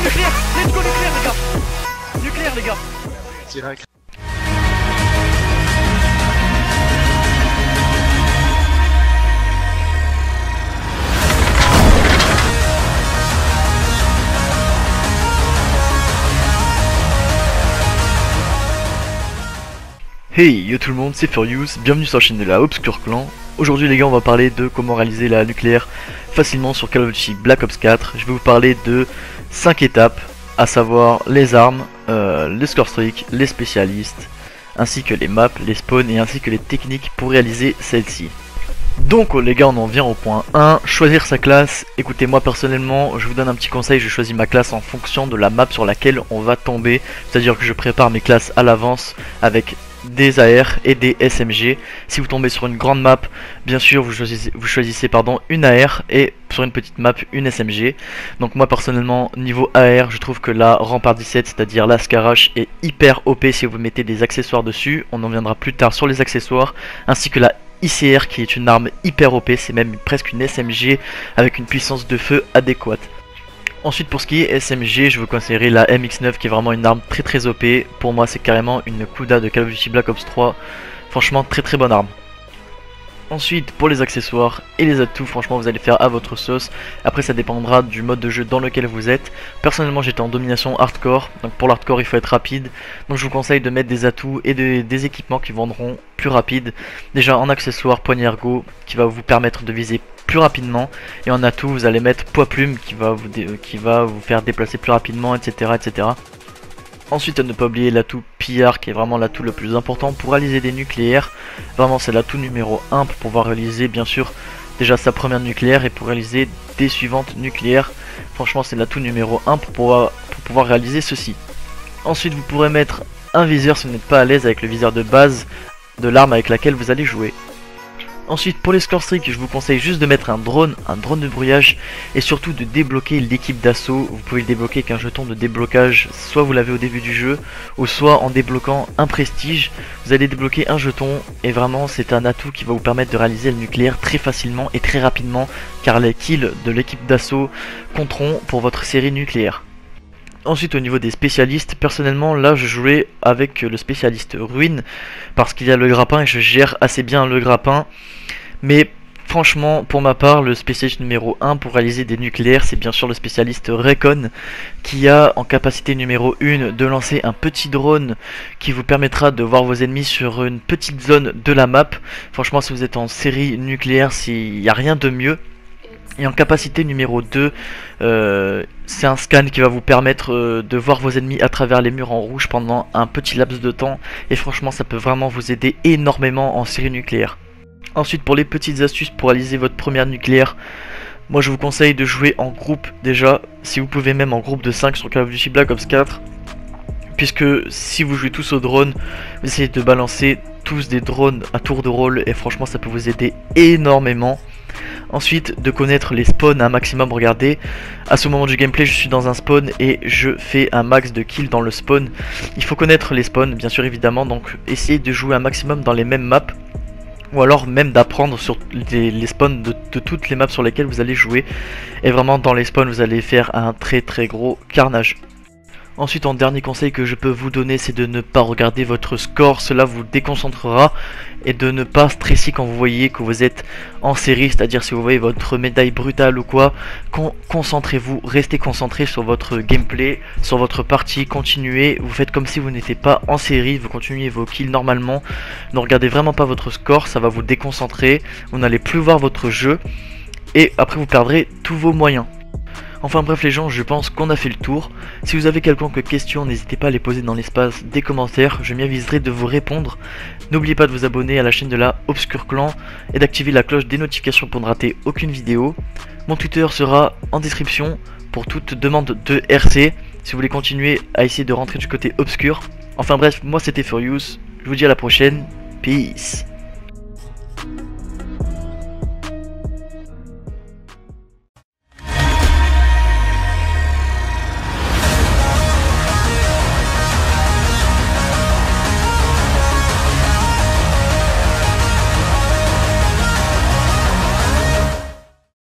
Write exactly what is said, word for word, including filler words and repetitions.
nucléaire. Let's go nucléaire les gars. Nucléaire les gars. Direct. Hey yo tout le monde, c'est Furious, bienvenue sur la chaîne de la Obscure Clan. Aujourd'hui les gars, on va parler de comment réaliser la nucléaire facilement sur Call of Duty Black Ops quatre. Je vais vous parler de cinq étapes, à savoir les armes, euh, les score streaks, les spécialistes, ainsi que les maps, les spawns et ainsi que les techniques pour réaliser celle-ci. Donc les gars, on en vient au point un, choisir sa classe. Écoutez, moi personnellement, je vous donne un petit conseil, je choisis ma classe en fonction de la map sur laquelle on va tomber. C'est-à-dire que je prépare mes classes à l'avance avec des A R et des S M G. Si vous tombez sur une grande map, bien sûr vous choisissez, vous choisissez pardon, une A R, et sur une petite map une S M G. Donc moi personnellement, niveau A R, je trouve que la Rampart dix-sept, c'est à dire la Scarache, est hyper O P si vous mettez des accessoires dessus. On en viendra plus tard sur les accessoires, ainsi que la I C R qui est une arme hyper O P, c'est même presque une S M G avec une puissance de feu adéquate. Ensuite, pour ce qui est S M G, je vous conseillerais la M X neuf qui est vraiment une arme très très O P. Pour moi, c'est carrément une Kuda de Call of Duty Black Ops trois. Franchement, très très bonne arme. Ensuite, pour les accessoires et les atouts, franchement, vous allez faire à votre sauce. Après, ça dépendra du mode de jeu dans lequel vous êtes. Personnellement, j'étais en domination hardcore. Donc pour l'hardcore, il faut être rapide. Donc je vous conseille de mettre des atouts et de, des équipements qui vous rendront plus rapide. Déjà en accessoire, poignée ergo qui va vous permettre de viser plus rapidement, et en atout vous allez mettre poids plume qui va vous, qui va vous faire déplacer plus rapidement, etc etc. Ensuite, à ne pas oublier l'atout P R qui est vraiment l'atout le plus important pour réaliser des nucléaires. Vraiment, c'est l'atout numéro un pour pouvoir réaliser bien sûr déjà sa première nucléaire et pour réaliser des suivantes nucléaires. Franchement, c'est l'atout numéro un pour pouvoir, pour pouvoir réaliser ceci. Ensuite, vous pourrez mettre un viseur si vous n'êtes pas à l'aise avec le viseur de base de l'arme avec laquelle vous allez jouer. Ensuite, pour les score streaks, je vous conseille juste de mettre un drone, un drone de brouillage, et surtout de débloquer l'équipe d'assaut. Vous pouvez le débloquer avec un jeton de déblocage, soit vous l'avez au début du jeu, ou soit en débloquant un prestige. Vous allez débloquer un jeton, et vraiment c'est un atout qui va vous permettre de réaliser le nucléaire très facilement et très rapidement, car les kills de l'équipe d'assaut compteront pour votre série nucléaire. Ensuite, au niveau des spécialistes, personnellement là je jouais avec le spécialiste ruine parce qu'il y a le grappin et je gère assez bien le grappin. Mais franchement, pour ma part, le spécialiste numéro un pour réaliser des nucléaires, c'est bien sûr le spécialiste Recon, qui a en capacité numéro un de lancer un petit drone qui vous permettra de voir vos ennemis sur une petite zone de la map. Franchement, si vous êtes en série nucléaire, il n'y a rien de mieux. Et en capacité numéro deux, euh, c'est un scan qui va vous permettre euh, de voir vos ennemis à travers les murs en rouge pendant un petit laps de temps. Et franchement, ça peut vraiment vous aider énormément en série nucléaire. Ensuite, pour les petites astuces pour réaliser votre première nucléaire, moi je vous conseille de jouer en groupe déjà. Si vous pouvez même en groupe de cinq sur Call of Duty Black Ops quatre. Puisque si vous jouez tous au drone, vous essayez de balancer tous des drones à tour de rôle. Et franchement, ça peut vous aider énormément. Ensuite, de connaître les spawns un maximum. Regardez, à ce moment du gameplay, je suis dans un spawn et je fais un max de kills dans le spawn. Il faut connaître les spawns, bien sûr, évidemment. Donc, essayez de jouer un maximum dans les mêmes maps. Ou alors même d'apprendre sur les, les spawns de, de toutes les maps sur lesquelles vous allez jouer. Et vraiment, dans les spawns, vous allez faire un très très gros carnage. Ensuite, en dernier conseil que je peux vous donner, c'est de ne pas regarder votre score, cela vous déconcentrera, et de ne pas stresser quand vous voyez que vous êtes en série, c'est-à-dire si vous voyez votre médaille brutale ou quoi, con concentrez-vous, restez concentré sur votre gameplay, sur votre partie, continuez, vous faites comme si vous n'étiez pas en série, vous continuez vos kills normalement, ne regardez vraiment pas votre score, ça va vous déconcentrer, vous n'allez plus voir votre jeu, et après vous perdrez tous vos moyens. Enfin bref les gens, je pense qu'on a fait le tour. Si vous avez quelconque question, n'hésitez pas à les poser dans l'espace des commentaires, je m'y aviserai de vous répondre. N'oubliez pas de vous abonner à la chaîne de la Obscure Clan et d'activer la cloche des notifications pour ne rater aucune vidéo. Mon Twitter sera en description pour toute demande de R C, si vous voulez continuer à essayer de rentrer du côté obscur. Enfin bref, moi c'était Furious, je vous dis à la prochaine, peace.